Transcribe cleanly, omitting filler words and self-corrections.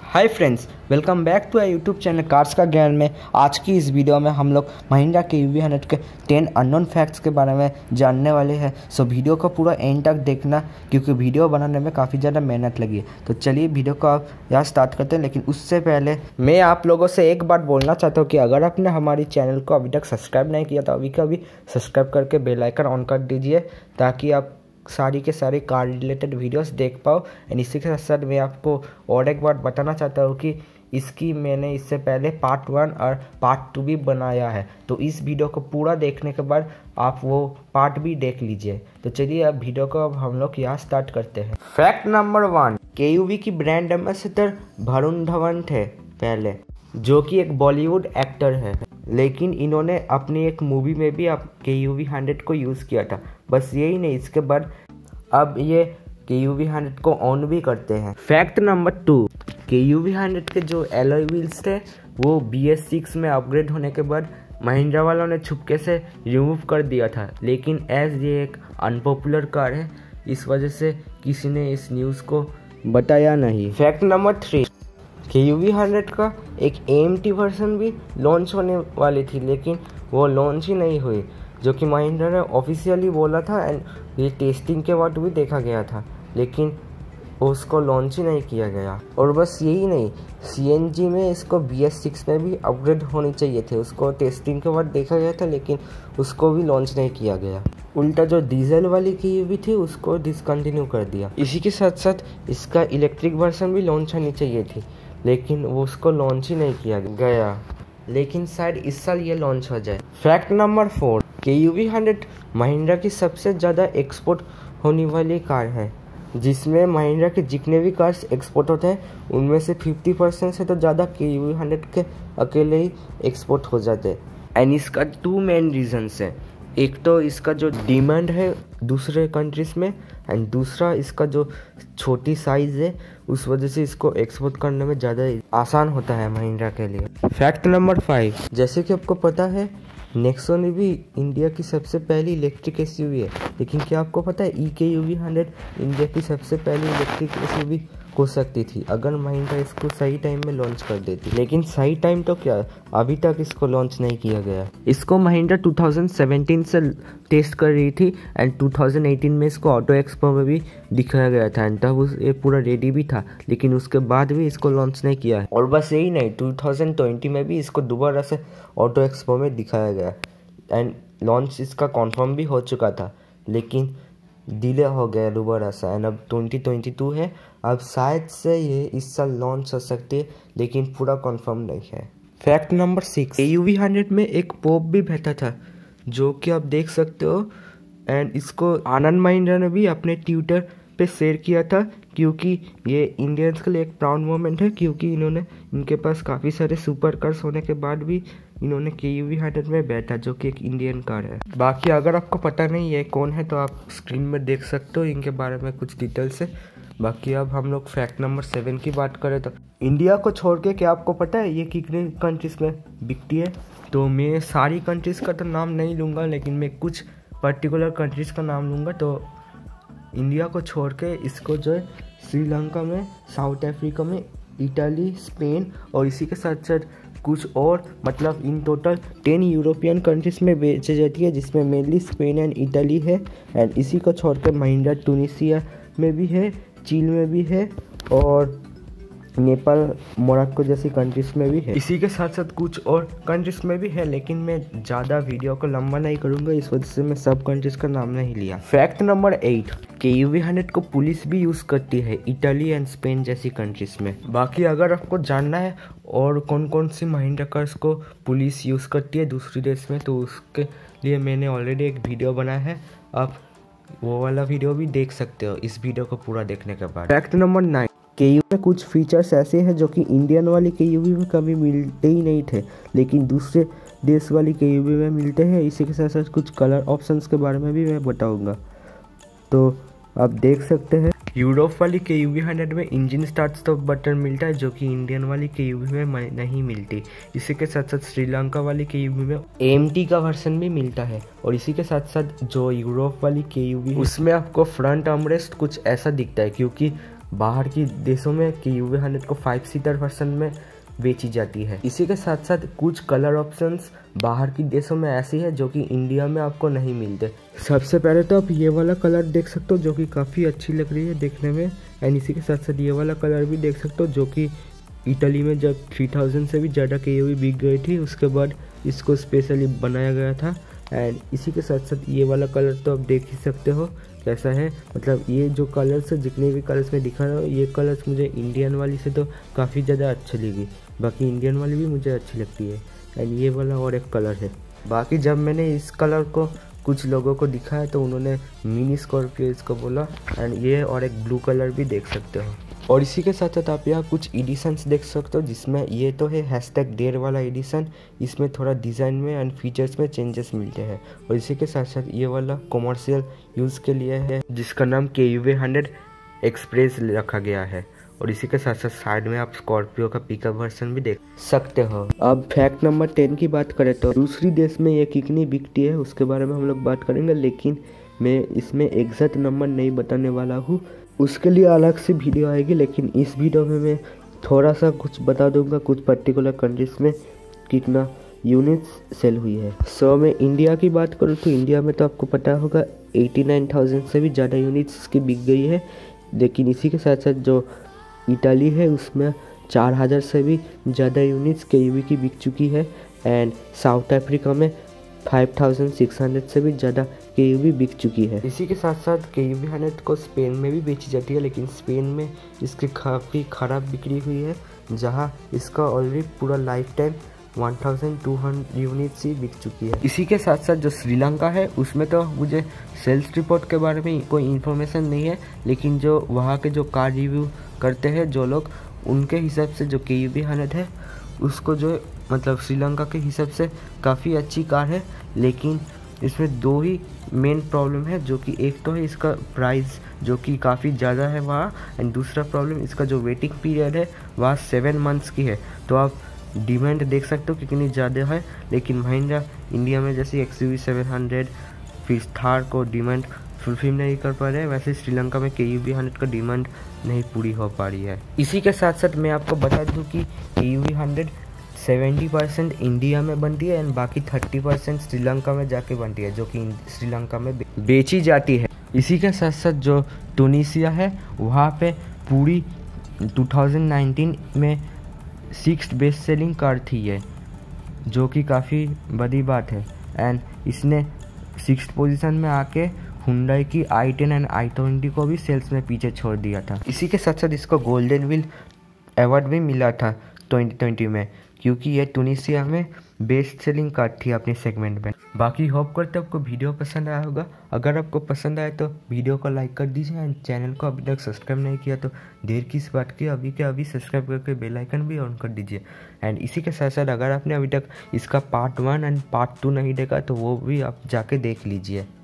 Hi friends, welcome back to YouTube channel cars का ज्ञान में। आज की इस वीडियो में हम लोग महिंद्रा के UV100 के 10 अननोन फैक्ट्स के बारे में जानने वाले हैं। सो वीडियो को पूरा एंड तक देखना, क्योंकि वीडियो बनाने में काफ़ी ज़्यादा मेहनत लगी है। तो चलिए वीडियो को आप यहाँ स्टार्ट करते हैं। लेकिन उससे पहले मैं आप लोगों से एक बात बोलना चाहता हूँ कि अगर आपने हमारी चैनल को अभी तक सब्सक्राइब नहीं किया तो अभी का भी सब्सक्राइब करके बेल आइकन ऑन कर दीजिए, ताकि आप सारी के सारी कार रिलेटेड वीडियोस देख पाओ। एंड इसी के साथ साथ मैं आपको और एक बात बताना चाहता हूँ कि इसकी मैंने इससे पहले पार्ट 1 और पार्ट 2 भी बनाया है। तो इस वीडियो को पूरा देखने के बाद आप वो पार्ट भी देख लीजिए। तो चलिए अब वीडियो को अब हम लोग यहाँ स्टार्ट करते हैं। फैक्ट नंबर 1, KUV की ब्रांड एम्बेसडर वरुण धवन थे पहले, जो कि एक बॉलीवुड एक्टर है। लेकिन इन्होंने अपनी एक मूवी में भी अब KUV100 को यूज़ किया था। बस यही नहीं, इसके बाद अब ये KUV100 को ऑन भी करते हैं। फैक्ट नंबर 2, KUV100 के जो एलॉय व्हील्स थे वो BS6 में अपग्रेड होने के बाद महिंद्रा वालों ने छुपके से रिमूव कर दिया था। लेकिन एज ये एक अनपॉपुलर कार है, इस वजह से किसी ने इस न्यूज़ को बताया नहीं। फैक्ट नंबर 3, KUV100 का एक AMT वर्जन भी लॉन्च होने वाली थी, लेकिन वो लॉन्च ही नहीं हुई, जो कि महिंद्रा ने ऑफिशियली बोला था। एंड ये टेस्टिंग के बाद भी देखा गया था, लेकिन उसको लॉन्च ही नहीं किया गया। और बस यही नहीं, CNG में इसको BS6 में भी अपग्रेड होनी चाहिए थे। उसको टेस्टिंग के बाद देखा गया था, लेकिन उसको भी लॉन्च नहीं किया गया। उल्टा जो डीजल वाली KUV थी उसको डिसकंटिन्यू कर दिया। इसी के साथ साथ इसका इलेक्ट्रिक वर्जन भी लॉन्च होनी चाहिए थी, लेकिन वो उसको लॉन्च ही नहीं किया गया। लेकिन शायद इस साल ये लॉन्च हो जाए। फैक्ट नंबर 4, KUV100 महिंद्रा की सबसे ज़्यादा एक्सपोर्ट होने वाली कार है, जिसमें महिंद्रा के जितने भी कार्स एक्सपोर्ट होते हैं उनमें से 50% से तो ज़्यादा KUV100 के अकेले ही एक्सपोर्ट हो जाते हैं। एंड इसका 2 मेन रीजन्स हैं। एक तो इसका जो डिमांड है दूसरे कंट्रीज़ में, एंड दूसरा इसका जो छोटी साइज़ है उस वजह से इसको एक्सपोर्ट करने में ज़्यादा आसान होता है महिंद्रा के लिए। फैक्ट नंबर 5, जैसे कि आपको पता है नेक्सॉन भी इंडिया की सबसे पहली इलेक्ट्रिक SUV है। लेकिन क्या आपको पता है eKUV100 इंडिया की सबसे पहली इलेक्ट्रिक SUV हो सकती थी अगर महिंद्रा इसको सही टाइम में लॉन्च कर देती। लेकिन सही टाइम तो क्या, अभी तक इसको लॉन्च नहीं किया गया। इसको महिंद्रा 2017 से टेस्ट कर रही थी, एंड 2018 में इसको ऑटो एक्सपो में भी दिखाया गया था। एंड तब ये पूरा रेडी भी था, लेकिन उसके बाद भी इसको लॉन्च नहीं किया है। और बस यही नहीं, 2020 में भी इसको दोबारा से ऑटो एक्सपो में दिखाया गया। एंड लॉन्च इसका कन्फर्म भी हो चुका था, लेकिन डिले हो गया दोबारा से। एंड अब 2022 है, अब शायद से ये इस साल लॉन्च हो सकती है, लेकिन पूरा कंफर्म नहीं है। फैक्ट नंबर 6, KUV100 में एक पोप भी बैठा था, जो कि आप देख सकते हो। एंड इसको आनंद महिंद्रा ने भी अपने ट्विटर पे शेयर किया था, क्योंकि ये इंडियंस के लिए एक प्राउड मोमेंट है, क्योंकि इनके पास काफ़ी सारे सुपर कार्स होने के बाद भी इन्होंने KUV100 में बैठा, जो कि एक इंडियन कार है। बाकी अगर आपको पता नहीं है कौन है तो आप स्क्रीन में देख सकते हो इनके बारे में कुछ डिटेल से। बाकी अब हम लोग फैक्ट नंबर 7 की बात करें तो इंडिया को छोड़ के क्या आपको पता है ये कितने कंट्रीज़ में बिकती है? तो मैं सारी कंट्रीज़ का तो नाम नहीं लूँगा, लेकिन मैं कुछ पर्टिकुलर कंट्रीज़ का नाम लूँगा। तो इंडिया को छोड़ के इसको जो है श्रीलंका में, साउथ अफ्रीका में, इटली, स्पेन और इसी के साथ साथ कुछ और, मतलब इन टोटल 10 यूरोपियन कंट्रीज़ में बेची जाती है, जिसमें मेनली स्पेन एंड इटली है। एंड इसी को छोड़ कर महिंद्रा टूनिसिया में भी है, चीन में भी है, और नेपाल, मोरक्को जैसी कंट्रीज़ में भी है। इसी के साथ साथ कुछ और कंट्रीज़ में भी है, लेकिन मैं ज़्यादा वीडियो को लंबा नहीं करूँगा, इस वजह से मैं सब कंट्रीज़ का नाम नहीं लिया। फैक्ट नंबर 8, KUV100 को पुलिस भी यूज़ करती है इटली एंड स्पेन जैसी कंट्रीज़ में। बाकी अगर आपको जानना है और कौन कौन सी महिंद्रा कार्स को पुलिस यूज़ करती है दूसरी देश में, तो उसके लिए मैंने ऑलरेडी एक वीडियो बनाया है, आप वो वाला वीडियो भी देख सकते हो इस वीडियो को पूरा देखने के बाद। फैक्ट नंबर 9, KUV में कुछ फीचर्स ऐसे हैं जो कि इंडियन वाली KUV में कभी मिलते ही नहीं थे, लेकिन दूसरे देश वाली KUV में मिलते हैं। इसी के साथ साथ कुछ कलर ऑप्शंस के बारे में भी मैं बताऊंगा, तो आप देख सकते हैं। यूरोप वाली KUV100 में इंजन स्टार्ट स्टॉप बटन मिलता है, जो कि इंडियन वाली KUV में नहीं मिलती। इसी के साथ साथ श्रीलंका वाली KUV में AMT का वर्जन भी मिलता है। और इसी के साथ साथ जो यूरोप वाली KUV उसमें आपको फ्रंट आर्मरेस्ट कुछ ऐसा दिखता है, क्योंकि बाहर की देशों में KUV 100 को 5 सीटर वर्जन में बेची जाती है। इसी के साथ साथ कुछ कलर ऑप्शंस बाहर की देशों में ऐसी है जो कि इंडिया में आपको नहीं मिलते। सबसे पहले तो आप ये वाला कलर देख सकते हो जो कि काफ़ी अच्छी लग रही है देखने में, एंड इसी के साथ साथ ये वाला कलर भी देख सकते हो जो कि इटली में जब 3000 से भी ज़्यादा KUV बिक गई थी उसके बाद इसको स्पेशली बनाया गया था। एंड इसी के साथ साथ ये वाला कलर तो आप देख ही सकते हो कैसा है, मतलब ये जो कलर्स है जितने भी कलर्स में दिखा रहा हूँ ये कलर्स मुझे इंडियन वाली से तो काफ़ी ज़्यादा अच्छी लगी, बाकी इंडियन वाली भी मुझे अच्छी लगती है। एंड ये वाला और एक कलर है। बाकी जब मैंने इस कलर को कुछ लोगों को दिखाया तो उन्होंने मिनी स्कॉर्पियो इसको बोला, एंड ये और एक ब्लू कलर भी देख सकते हो। और इसी के साथ साथ आप यहाँ कुछ एडिशंस देख सकते हो जिसमें ये तो है #डेयर वाला एडिशन, इसमें थोड़ा डिज़ाइन में एंड फीचर्स में चेंजेस मिलते हैं। और इसी के साथ साथ ये वाला कॉमर्शियल यूज़ के लिए है जिसका नाम KUV 100 एक्सप्रेस रखा गया है। और इसी के साथ साथ साइड में आप स्कॉर्पियो का पिकअप वर्जन भी देख सकते हो। अब फैक्ट नंबर 10 की बात करें तो दूसरी देश में ये कितनी बिकती है उसके बारे में हम लोग बात करेंगे, लेकिन मैं इसमें एग्जैक्ट नंबर नहीं बताने वाला हूँ, उसके लिए अलग से वीडियो आएगी। लेकिन इस वीडियो में मैं थोड़ा सा कुछ बता दूंगा कुछ पर्टिकुलर कंट्रीज में कितना यूनिट्स सेल हुई है। सो मैं इंडिया की बात करूँ तो इंडिया में तो आपको पता होगा 89,000 से भी ज़्यादा यूनिट्स इसकी बिक गई है। लेकिन इसी के साथ साथ जो इटली है उसमें 4000 से भी ज़्यादा यूनिट्स KUV की बिक चुकी है। एंड साउथ अफ्रीका में 5600 से भी ज़्यादा KUV बिक चुकी है। इसी के साथ साथ KUV 100 को स्पेन में भी बेची जाती है, लेकिन स्पेन में इसकी काफ़ी ख़राब बिक्री हुई है, जहां इसका ऑलरेडी पूरा लाइफ टाइम 1200 यूनिट्स ही बिक चुकी है। इसी के साथ साथ जो श्रीलंका है उसमें तो मुझे सेल्स रिपोर्ट के बारे में कोई इन्फॉर्मेशन नहीं है, लेकिन जो वहाँ के जो कार रिव्यू करते हैं जो लोग, उनके हिसाब से जो KUV 100 है उसको जो मतलब श्रीलंका के हिसाब से काफ़ी अच्छी कार है। लेकिन इसमें दो ही मेन प्रॉब्लम है, जो कि एक तो है इसका प्राइस जो कि काफ़ी ज़्यादा है वहाँ, एंड दूसरा प्रॉब्लम इसका जो वेटिंग पीरियड है वहाँ 7 मंथ्स की है। तो आप डिमांड देख सकते हो कितनी ज़्यादा है। लेकिन महिंद्रा इंडिया में जैसे XUV 700 फिर थार को डिमांड फुलफिल नहीं कर पा रहे हैं, वैसे श्रीलंका में KUV 100 का डिमांड नहीं पूरी हो पा रही है। इसी के साथ साथ मैं आपको बता दूं कि KUV 100 70% इंडिया में बनती है एंड बाकी 30% श्रीलंका में जाके बनती है, जो कि श्रीलंका में बेची जाती है। इसी के साथ साथ जो टूनिसिया है वहाँ पे पूरी 2019 में 6th बेस्ट सेलिंग कार थी ये, जो कि काफ़ी बड़ी बात है। एंड इसने 6th पोजीशन में आके हुंडई की i10 एंड i20 को भी सेल्स में पीछे छोड़ दिया था। इसी के साथ साथ इसको गोल्डन व्हील अवार्ड भी मिला था 2020 में, क्योंकि ये टूनिसिया में बेस्ट सेलिंग कार थी अपने सेगमेंट में। बाकी होप करते आपको वीडियो पसंद आया होगा। अगर आपको पसंद आए तो वीडियो को लाइक कर दीजिए एंड चैनल को अभी तक सब्सक्राइब नहीं किया तो देर किस बात की, अभी के अभी सब्सक्राइब करके बेल आइकन भी ऑन कर दीजिए। एंड इसी के साथ साथ अगर आपने अभी तक इसका पार्ट 1 एंड पार्ट 2 नहीं देखा तो वो भी आप जाके देख लीजिए।